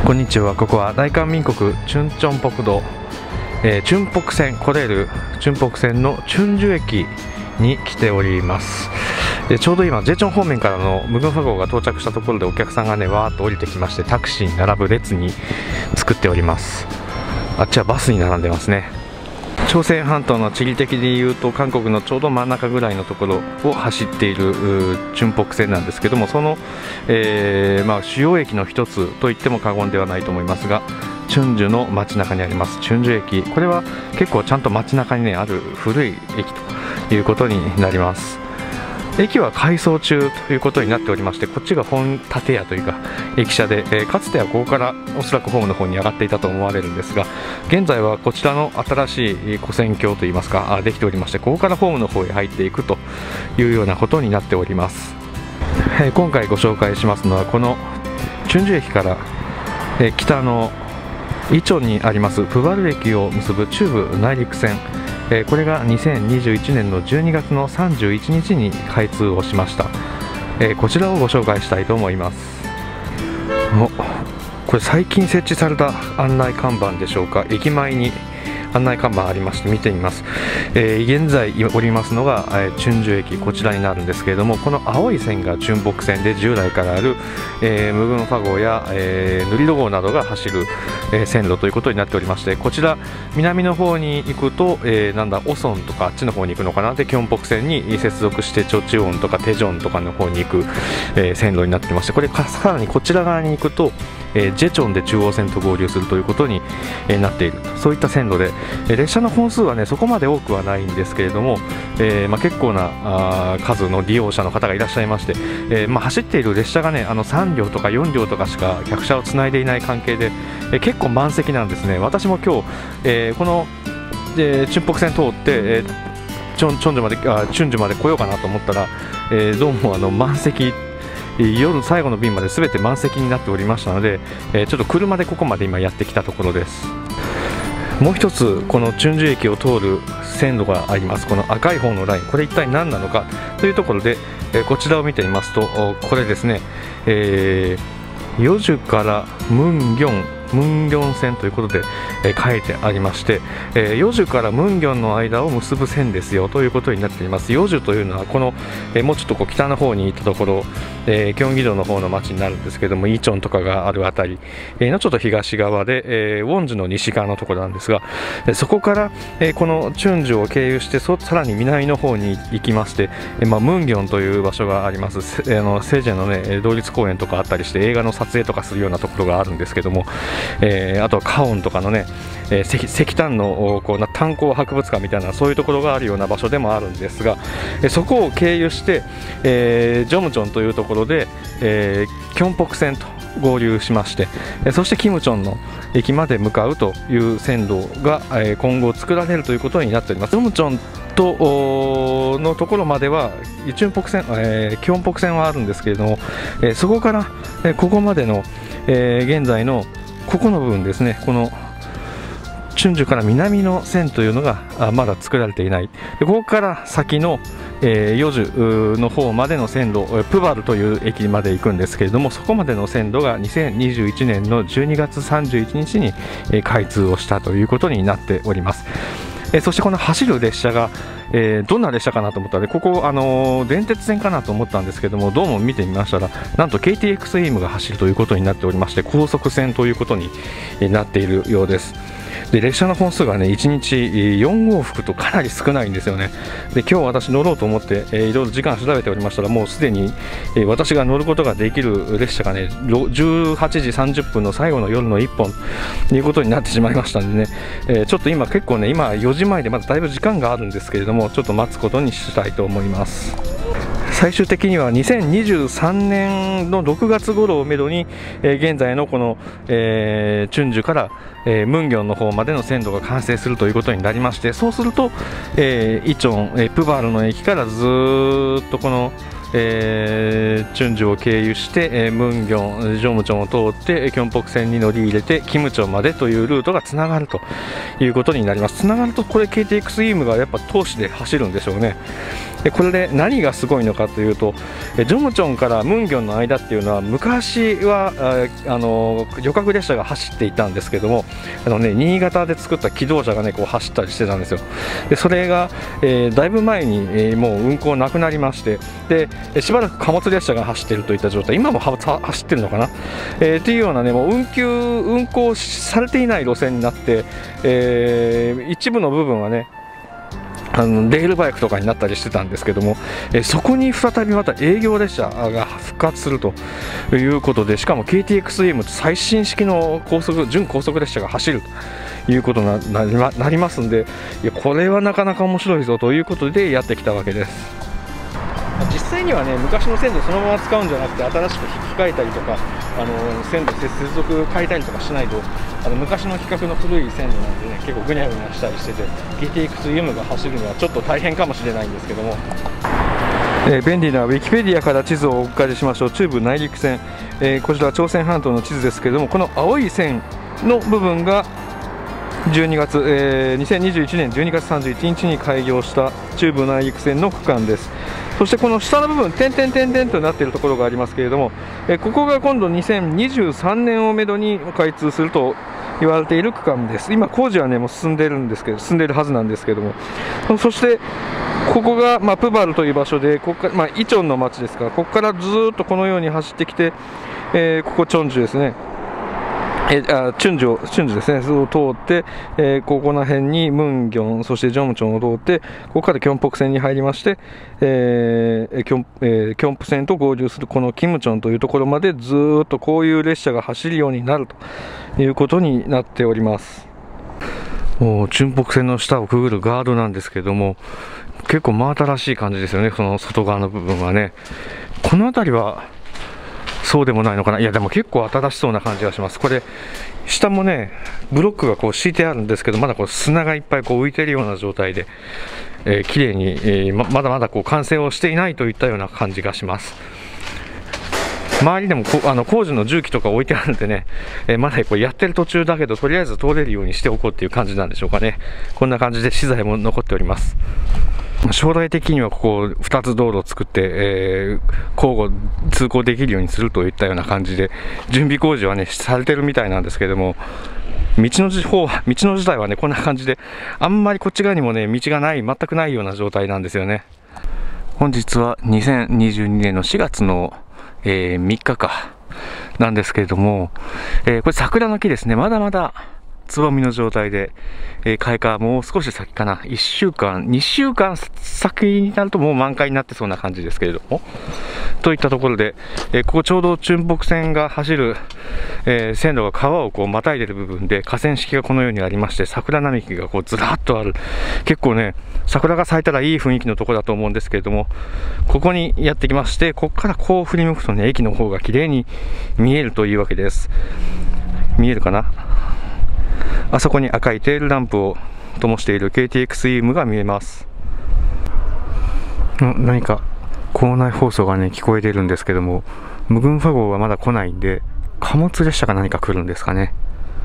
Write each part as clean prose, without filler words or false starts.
こんにちは。ここは大韓民国チュンチョン北道、チュンポク線コレールチュンポク線のチュンジュ駅に来ております。ちょうど今ジェチョン方面からのムグンファ号が到着したところでお客さんがねわーっと降りてきまして、タクシーに並ぶ列に作っております。あっちはバスに並んでますね。朝鮮半島の地理的でいうと韓国のちょうど真ん中ぐらいのところを走っているチュンポク線なんですけども、その、主要駅の一つと言っても過言ではないと思いますが、チュンジュの街中にありますチュンジュ駅、これは結構ちゃんと街中に、ね、ある古い駅ということになります。駅は改装中ということになっておりまして、こっちが本建屋というか駅舎で、かつてはここからおそらくホームの方に上がっていたと思われるんですが、現在はこちらの新しい跨線橋といいますかできておりまして、ここからホームの方へ入っていくというようなことになっております。今回ご紹介しますのはこのチュンジュ駅から、北のイチョンにありますプバル駅を結ぶ中部内陸線、これが2021年の12月の31日に開通をしました。こちらをご紹介したいと思います。これ最近設置された案内看板でしょうか。駅前に案内看板ありまして見てみます。現在おりますのがチュンジュ駅、こちらになるんですけれども、この青い線がチュンポク線で従来からある、ムグンファ号や、ヌリド号などが走る、線路ということになっておりまして、こちら南の方に行くと、オソンとかあっちの方に行くのかなで、キョンポク線に接続してチョチウォンとかテジョンとかの方に行く、線路になっていまして、これさらにこちら側に行くとジェチョンで中央線と合流するということになっている、そういった線路で、列車の本数はねそこまで多くはないんですけれども、結構な数の利用者の方がいらっしゃいまして、走っている列車がね3両とか4両とかしか客車をつないでいない関係で、結構満席なんですね。私も今日、この、チュンポク線通って、チュンジュまで来ようかなと思ったら、どうも満席、夜最後の便まで全て満席になっておりましたので、ちょっと車でここまで今やってきたところです。もう一つこのチュンジュ駅を通る線路があります。この赤い方のライン、これ一体何なのかというところで、こちらを見てみますと、これですね、ヨジュからムンギョン線ということで、書いてありまして、ヨジュからムンギョンの間を結ぶ線ですよということになっています。ヨジュというのはこの、もうちょっと北の方に行ったところ、キョンギ道の方の町になるんですけども、イチョンとかがあるあたりのちょっと東側で、ウォンジュの西側のところなんですが、そこから、このチュンジュを経由してさらに南の方に行きまして、ムンギョンという場所があります。セジェの、ね、同立公園とかあったりして映画の撮影とかするようなところがあるんですけども、あとはカオンとかのね、石炭の炭鉱博物館みたいなそういうところがあるような場所でもあるんですが、そこを経由して、ジョムチョンというところで、キョンポク線と合流しまして、そしてキムチョンの駅まで向かうという線路が、今後作られるということになっております。ジョムチョンのところまではチュンポク線、キョンポク線はあるんですけれども、そこから、ここまでの、現在のここの部分ですね、このチュンジュから南の線というのがまだ作られていない。でここから先の、ヨジュの方までの線路、プバルという駅まで行くんですけれども、そこまでの線路が2021年の12月31日に開通をしたということになっております。そしてこの走る列車が、どんな列車かなと思ったら、ここ電鉄線かなと思ったんですけども、どうも見てみましたらなんと KTX-EAM が走るということになっておりまして、高速線ということになっているようです。で列車の本数がね1日4往復とかなり少ないんですよね。で今日私乗ろうと思って、いろいろ時間調べておりましたら、もうすでに、私が乗ることができる列車がね18時30分の最後の夜の1本ということになってしまいましたんでね、ちょっと今結構ね今4時前でまだだいぶ時間があるんですけれども、ちょっと待つことにしたいと思います。最終的には2023年の6月頃をめどに、現在のこの、チュンジュから、ムンギョンの方までの線路が完成するということになりまして、そうすると、イチョン、プバルの駅からずーっとこの、チュンジュを経由して、ムンギョン、ジョムチョンを通ってキョンポク線に乗り入れてキムチョンまでというルートがつながるということになります。つながるとこれ KTX-EAM がやっぱ通しで走るんでしょうね。でこれで何がすごいのかというと、 ジョムチョンからムンギョンの間っていうのは昔は旅客列車が走っていたんですけども、新潟で作った気動車がねこう走ったりしてたんですよ。でそれが、だいぶ前に、もう運行なくなりまして、でしばらく貨物列車が走っているといった状態、今も走ってるのかな、っていうようなね、もう運行されていない路線になって、一部の部分はねレールバイクとかになったりしてたんですけども、そこに再びまた営業列車が復活するということで、しかも KTX-EM と最新式の準高速列車が走るということになりますんで、いやこれはなかなか面白いぞということでやってきたわけです。実際にはね、昔の線路そのまま使うんじゃなくて、新しく引き換えたりとか、線路接続変えたりとかしないと、昔の規格の古い線路なんでね、結構ぐにゃぐにゃしたりしてて、KTX-EM が走るのはちょっと大変かもしれないんですけども、便利なウィキペディアから地図をお借りしましょう。中部内陸線、こちらは朝鮮半島の地図ですけれども、この青い線の部分が2021年12月31日に開業した中部内陸線の区間です。そしてこの下の部分、点々点々となっているところがありますけれども、ここが今度2023年をめどに開通すると言われている区間です。今工事はねもう進んでいるはずなんですけれども、そしてここが、プバルという場所で、ここから、イチョンの町ですから、ここからずーっとこのように走ってきて、ここチョンジュですね、チュンジュですね、を通って、ここら辺にムンギョン、そしてジョムチョンを通って、ここからキョンポク線に入りまして、キョンプ線と合流するこのキムチョンというところまでずーっとこういう列車が走るようになるということになっております。チュンポク線の下をくぐるガードなんですけども、結構真新しい感じですよね、その外側の部分はね。この辺りはそうでもないのかな。いやでも結構新しそうな感じがします。これ下もねブロックがこう敷いてあるんですけど、まだこう砂がいっぱいこう浮いているような状態で、綺麗に、まだまだこう完成をしていないといったような感じがします。周りでも工事の重機とか置いてあるんでね、まだこうやってる途中だけど、とりあえず通れるようにしておこうっていう感じなんでしょうかね。こんな感じで資材も残っております。将来的にはここ2つ道路を作って、交互通行できるようにするといったような感じで準備工事はねされてるみたいなんですけども、道の自体はねこんな感じで、あんまりこっち側にもね道が全くないような状態なんですよね。本日は2022年の4月の、3日かなんですけれども、これ桜の木ですね。まだまだつぼみの状態で、開花はもう少し先かな、1週間、2週間先になるともう満開になってそうな感じですけれども、といったところで、ここちょうどチュンポク線が走る、線路が川をこうまたいでいる部分で、河川敷がこのようにありまして、桜並木がこうずらっとある、結構ね、桜が咲いたらいい雰囲気のところだと思うんですけれども、ここにやってきまして、ここからこう振り向くとね、駅の方が綺麗に見えるというわけです。見えるかな。あそこに赤いテールランプを灯している KTX-EM が見えます。何か校内放送がね聞こえているんですけども、ムグンファ号はまだ来ないんで、貨物列車が何か来るんですかね。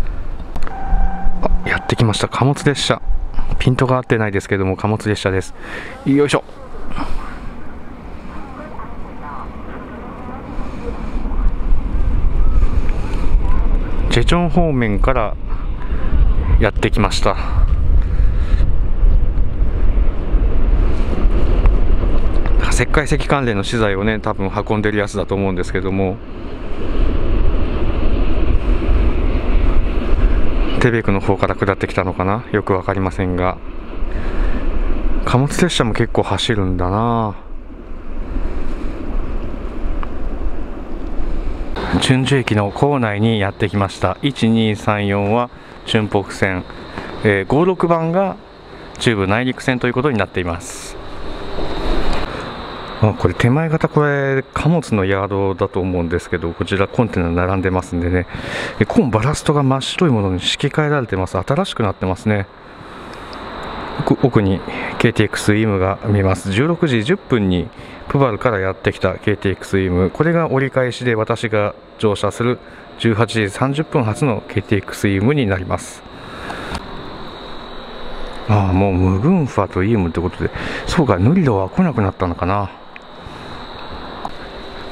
やってきました、貨物列車。ピントが合ってないですけども貨物列車です。よいしょ。チェチョン方面からやってきました。石灰石関連の資材をね多分運んでるやつだと思うんですけども、テベクの方から下ってきたのかな、よく分かりませんが、貨物列車も結構走るんだな。チュンジュ駅の構内にやってきました。1234はチュンポク線、56番が中部内陸線ということになっています。これ手前型、これ貨物のヤードだと思うんですけど、こちらコンテナ並んでますんでね、コーンバラストが真っ白いものに敷き換えられてます。新しくなってますね。奥に KTX-EM が見えます。16時10分にプバルからやってきた KTX-EM、これが折り返しで私が乗車する18時30分発の KTX-EM になります。もうムグンファと EM ってことで、そうか、ヌリドは来なくなったのかな。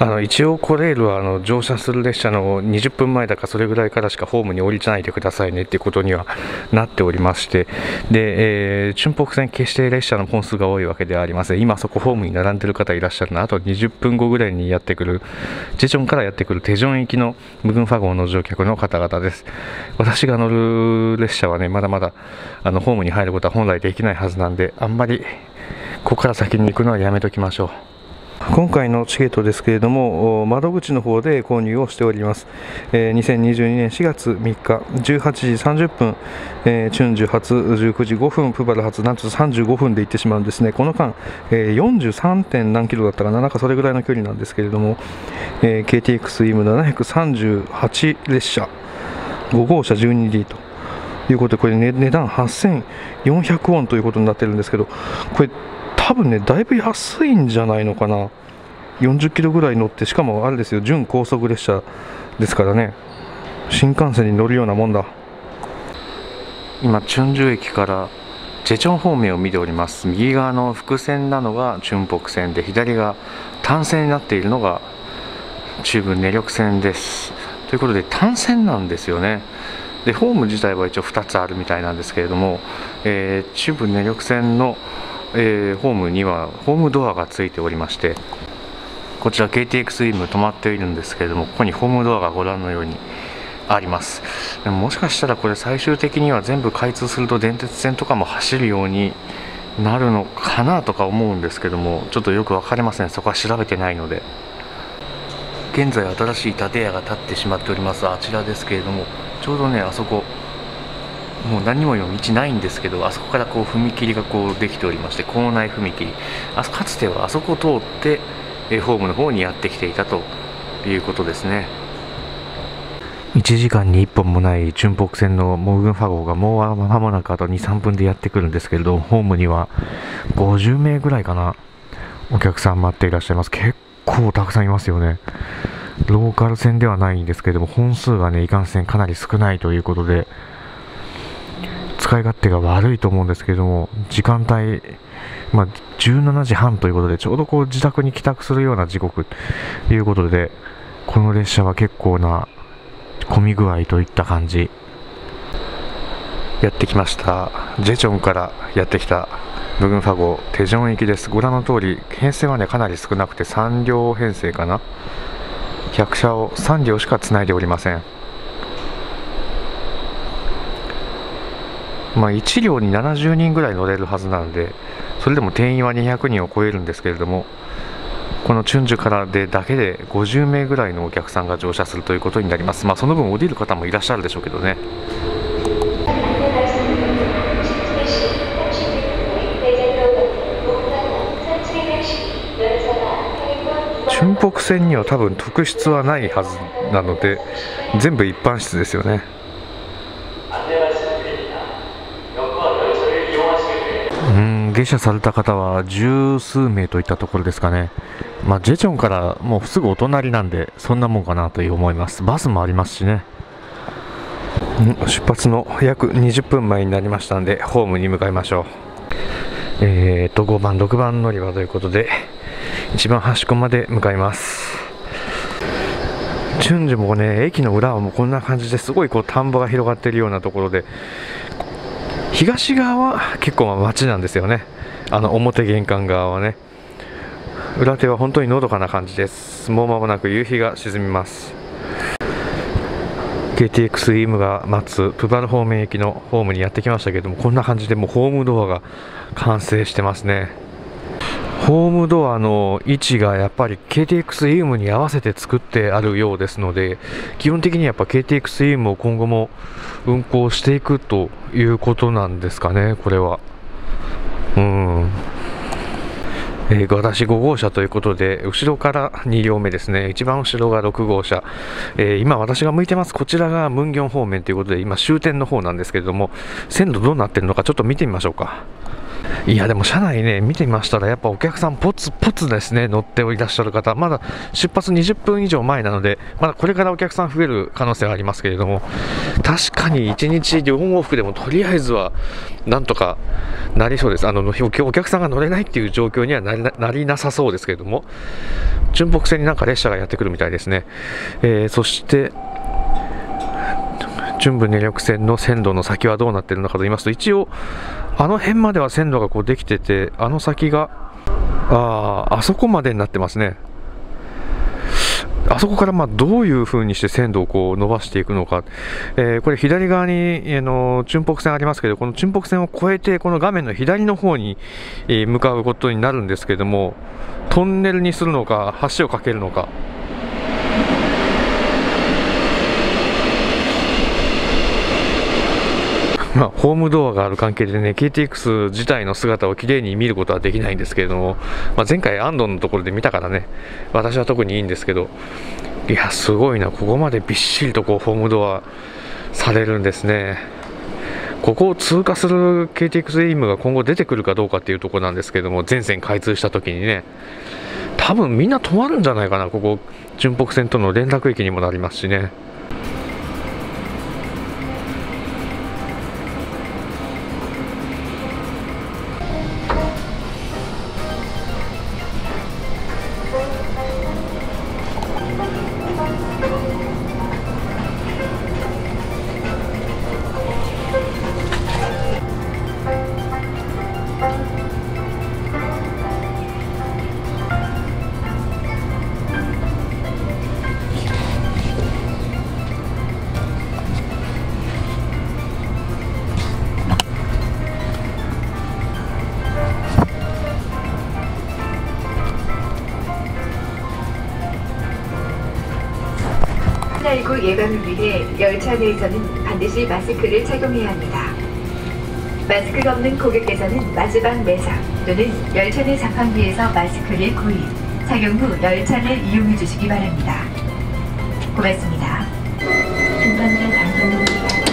一応コレールは乗車する列車の20分前だかそれぐらいからしかホームに降りないでくださいねっていうことにはなっておりまして、で、チュンポク線決して列車の本数が多いわけではありません。今そこホームに並んでる方いらっしゃるのはあと20分後ぐらいにやってくるジェチョンからやってくるテジョン行きのムグンファゴンの乗客の方々です。私が乗る列車はねまだまだホームに入ることは本来できないはずなんで、あんまりここから先に行くのはやめときましょう。今回のチケットですけれども、窓口の方で購入をしております。2022年4月3日18時30分、チュンジュ発19時5分、プバル発なんと35分で行ってしまうんですね。この間、43. 点何キロだったかな、なんかそれぐらいの距離なんですけれども、KTX-EM738 列車5号車 12D ということで、これ、値段8400ウォンということになってるんですけど、これ多分ねだいぶ安いんじゃないのかな。40キロぐらい乗って、しかもあれですよ、準高速列車ですからね、新幹線に乗るようなもんだ。今チュンジュ駅からジェチョン方面を見ております。右側の複線なのがチュンポク線で、左が単線になっているのが中部ネリョク線です。ということで単線なんですよね。でホーム自体は一応2つあるみたいなんですけれども、中部ネリョク線のホームにはホームドアがついておりまして、こちら KTX-EM 止まっているんですけれども、ここにホームドアがご覧のようにあります。でも、もしかしたらこれ最終的には全部開通すると電鉄線とかも走るようになるのかなとか思うんですけども、ちょっとよく分かりません。そこは調べてないので。現在新しい建屋が建ってしまっておりますあちらですけれども、ちょうどねあそこもう何にも道ないんですけど、あそこからこう踏切がこうできておりまして、構内踏切、かつてはあそこを通ってホームの方にやってきていたということですね。1時間に1本もないチュンポク線のモグンファ号がもう間もなくあと 2,3 分でやってくるんですけれど、ホームには50名ぐらいかなお客さん待っていらっしゃいます。結構たくさんいますよね。ローカル線ではないんですけれども、本数がねいかんせんかなり少ないということで、使い勝手が悪いと思うんですけれども、時間帯、17時半ということで、ちょうどこう自宅に帰宅するような時刻ということで、この列車は結構な混み具合といった感じ。やってきました。ジェチョンからやってきたムグンファ号テジョン行きです。ご覧の通り編成はねかなり少なくて3両編成かな。客車を3両しかつないでおりません。1両に70人ぐらい乗れるはずなので、それでも定員は200人を超えるんですけれども、このチュンジュからでだけで50名ぐらいのお客さんが乗車するということになります。その分降りる方もいらっしゃるでしょうけどね。チュンポク線には多分特室はないはずなので、全部一般室ですよね。下車された方は十数名といったところですかね。ジェチョンからもうすぐお隣なんで、そんなもんかなという思います。バスもありますしね。出発の約20分前になりましたので、ホームに向かいましょう。5番、6番乗り場ということで、一番端っこまで向かいます。チュンジュもね、駅の裏はもうこんな感じですごいこう田んぼが広がっているようなところで、東側は結構街なんですよね。表玄関側はね。裏手は本当にのどかな感じです。もう間もなく夕日が沈みます。KTX-EM が待つプバル方面行きのホームにやってきましたけれども、こんな感じでもうホームドアが完成してますね。ホームドアの位置がやっぱり KTX-EM に合わせて作ってあるようですので、基本的にやっぱ KTX-EM を今後も運行していくということなんですかね、これは。私5号車ということで、後ろから2両目ですね。一番後ろが6号車。今私が向いてますこちらがムンギョン方面ということで、今終点の方なんですけれども、線路どうなってるのかちょっと見てみましょうか。 いやでも車内ね見てみましたらやっぱお客さんポツポツですね乗っていらっしゃる方、まだ出発20分以上前なのでまだこれからお客さん増える可能性はありますけれども、確かに1日両往復でもとりあえずはなんとかなりそうです。お客さんが乗れないっていう状況にはなりなさそうですけれども、純北線になんか列車がやってくるみたいですね。そして純武根緑線の線路の先はどうなっているのかと言いますと、一応あの辺までは線路がこうできてて、あの先があそこまでになってますね。あそこからどういう風にして線路をこう伸ばしていくのか、これ左側に純北線ありますけど、この純北線を越えてこの画面の左の方に向かうことになるんですけども、トンネルにするのか橋を架けるのか。ホームドアがある関係でね KTX 自体の姿をきれいに見ることはできないんですけれども、前回安藤のところで見たからね私は特にいいんですけど、いやすごいな、ここまでびっしりとこうホームドアされるんですね。ここを通過する KTX エイムが今後出てくるかどうかっていうところなんですけども、全線開通した時にね多分みんな止まるんじゃないかな。ここ純北線との連絡駅にもなりますしね。 코로나19 예방을 위해 열차 내에서는 반드시 마스크를 착용해야 합니다. 마스크가 없는 고객께서는 마지막 매상 또는 열차 내 자판기에서 마스크를 구입, 착용 후 열차를 이용해 주시기 바랍니다. 고맙습니다. 중간전 안전을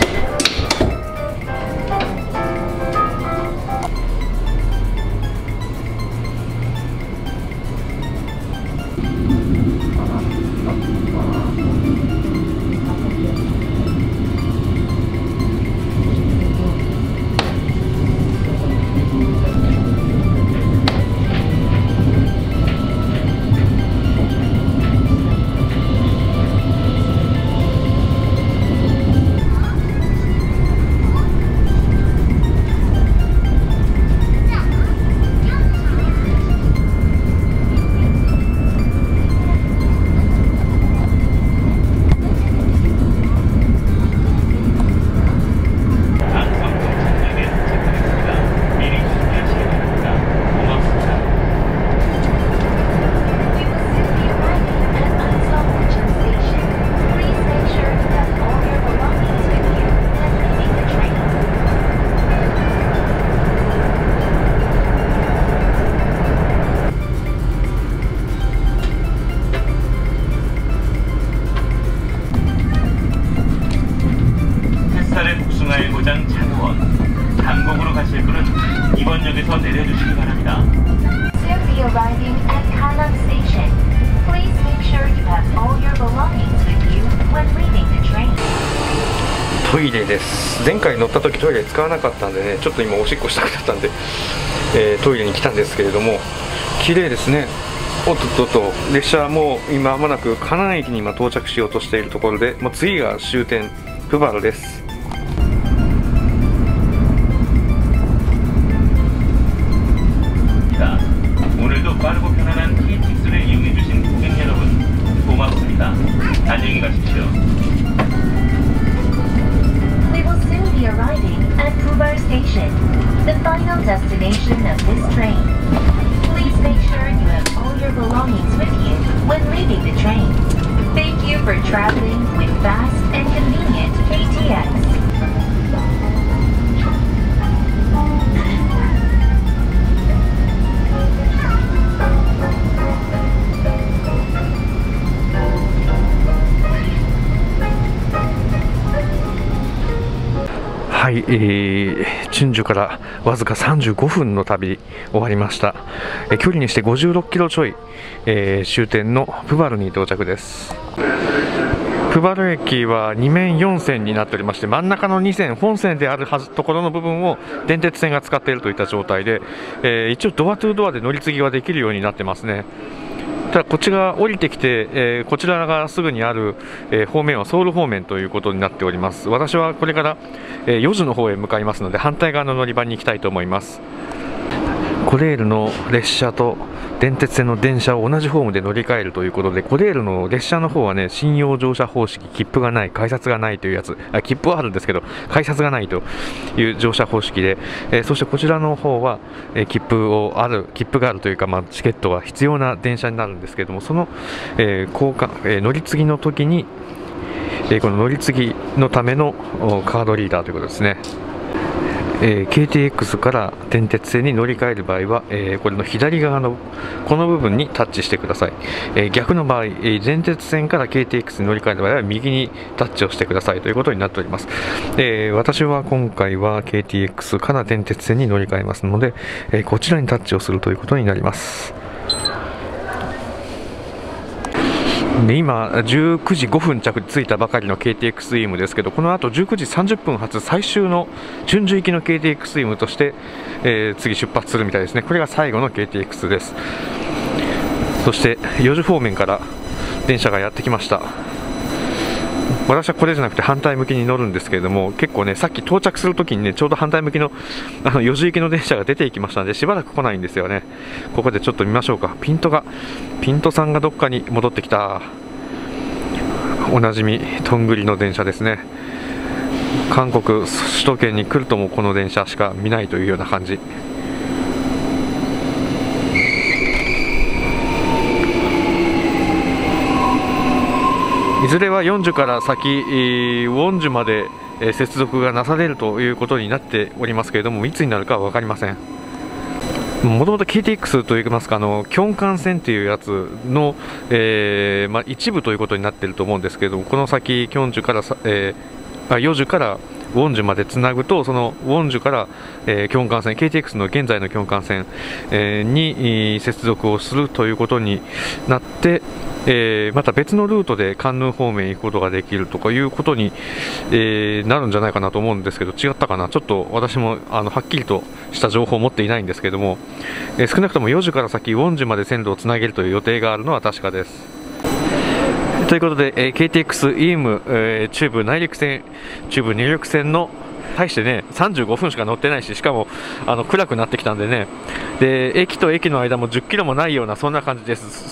내려주시기 바랍니다. Soon be arriving at Kallang Station. Please make sure you have all your belongings with you when leaving the train. トイレです。前回乗った時トイレ使わなかったんでね、ちょっと今おしっこしたくなったんで、トイレに来たんですけれども、綺麗ですね。おっとっとっと、列車はもう今まもなくカナン駅に今到着しようとしているところで、もう次が終点プバルです。 오늘도 빠르고 편안한 KTX를 이용해주신 고객 여러분 고맙습니다. 안녕히 가십시오. We will soon be arriving at Pubar Station, the final destination of this train. Please make sure you have all your belongings with you when leaving the train. Thank you for traveling with fast and convenient KTX. はい、チュンジュからわずか35分の旅終わりました。距離にして56キロちょい、終点のプバルに到着です。プバル駅は2面4線になっておりまして、真ん中の2線、本線であるはずところの部分を電鉄線が使っているといった状態で、一応ドアトゥードアで乗り継ぎができるようになってますね。ただこっちが降りてきて、こちらがすぐにある、方面はソウル方面ということになっております。私はこれから、4時の方へ向かいますので、反対側の乗り場に行きたいと思います。コレールの列車と電鉄線の電車を同じホームで乗り換えるということで、コレールの列車の方はね、信用乗車方式、切符がない、改札がないというやつ、切符はあるんですけど改札がないという乗車方式で、そしてこちらの方は、切符があるというか、チケットが必要な電車になるんですけれども、その、乗り継ぎの時に、この乗り継ぎのためのカードリーダーということですね。KTX から電鉄線に乗り換える場合は、これの左側のこの部分にタッチしてください。逆の場合、電鉄線から KTX に乗り換える場合は右にタッチをしてくださいということになっております。私は今回は KTX から電鉄線に乗り換えますので、こちらにタッチをするということになります。で今、19時5分着着いたばかりの KTX イームですけど、この後19時30分発最終のチュンジュ行きの KTX イームとして、次出発するみたいですね。これが最後の KTX です。そして4時方面から電車がやってきました。私はこれじゃなくて反対向きに乗るんですけれども、結構ね、さっき到着するときにね、ちょうど反対向きの4時行きの電車が出ていきましたので、しばらく来ないんですよね。ここでちょっと見ましょうか。ピントさんがどっかに戻ってきた。おなじみとんぐりの電車ですね。韓国首都圏に来るともこの電車しか見ないというような感じ。いずれは40から先、ウォンジュまで接続がなされるということになっておりますけれども、いつになるかは分かりません。もともと KTX といいますか、キョンカン線というやつの、一部ということになっていると思うんですけれども、この先、キョンジュからヨジュからウォンジュまでつなぐと、そのウォンジュから、キョンカン線、KTX の現在のキョンカン線、に接続をするということになって、また別のルートでカンヌン方面に行くことができるとかいうことに、なるんじゃないかなと思うんですけど、違ったかな、ちょっと私もはっきりとした情報を持っていないんですけども、少なくとも4時から先、ウォンジュまで線路をつなげるという予定があるのは確かです。ということで、KTX イーム、中部内陸線、中部入陸線の対してね、35分しか乗ってないし、しかも暗くなってきたんでね、で駅と駅の間も10キロもないような、そんな感じです。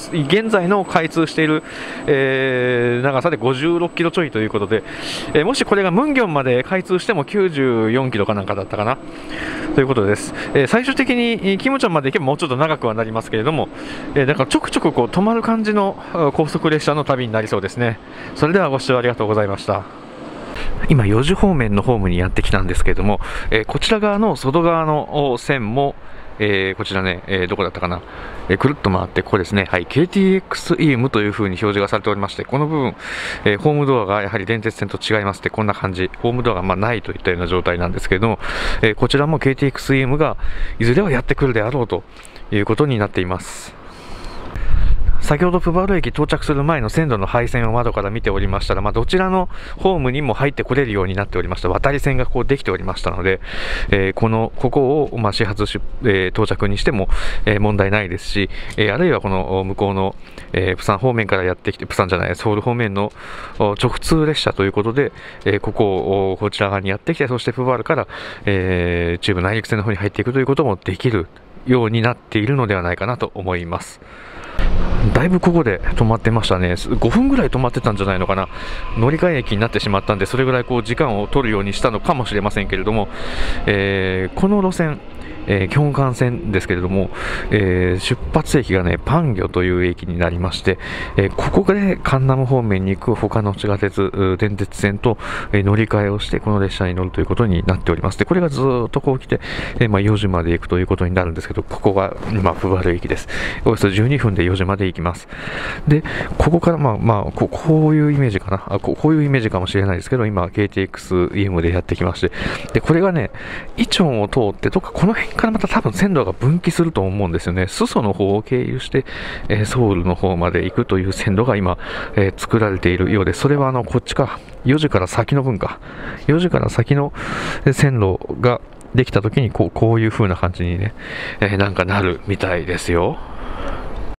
現在の開通している、長さで56キロちょいということで、もしこれがムンギョンまで開通しても94キロかなんかだったかなということです。最終的にキムチョンまで行けばもうちょっと長くはなりますけれども、だからちょくちょくこう止まる感じの高速列車の旅になりそうですね。それではご視聴ありがとうございました。今4時方面のホームにやってきたんですけれども、こちら側の外側の線も、こちらね、どこだったかな、くるっと回って、ここですね、はい、KTX イームという風に表示がされておりまして、この部分、ホームドアがやはり電鉄線と違いまして、こんな感じ、ホームドアがないといったような状態なんですけれども、こちらも KTX イームがいずれはやってくるであろうということになっています。先ほどプバル駅到着する前の線路の配線を窓から見ておりましたら、どちらのホームにも入ってこれるようになっておりました。渡り線がこうできておりましたので、ここを、始発到着にしても、問題ないですし、あるいはこの向こうの、プサン方面からやってきて、プサンじゃない、ソウル方面の直通列車ということで、こちら側にやってきて、そしてプバルから、中部内陸線の方に入っていくということもできるようになっているのではないかなと思います。だいぶここで止まってましたね。5分ぐらい止まってたんじゃないのかな。乗り換え駅になってしまったんで、それぐらいこう時間を取るようにしたのかもしれませんけれども、この路線、 キョンカン線ですけれども、出発駅がね、パンギョという駅になりまして、ここでカンナム方面に行く他の地下鉄、電鉄線と、乗り換えをしてこの列車に乗るということになっております。でこれがずっとこう来て、4時まで行くということになるんですけど、ここが今プバル駅です。およそ12分で4時まで行きます。でここからこういうイメージかな、こういうイメージかもしれないですけど、今 KTX-EM でやってきまして、でこれがね、イチョンを通ってとか、この辺からまた多分線路が分岐すると思うんですよね。裾の方を経由して、ソウルの方まで行くという線路が今、作られているようです。それはこっちか、4時から先の分か、4時から先の線路ができた時にこういう風な感じにね、なんかなるみたいですよ。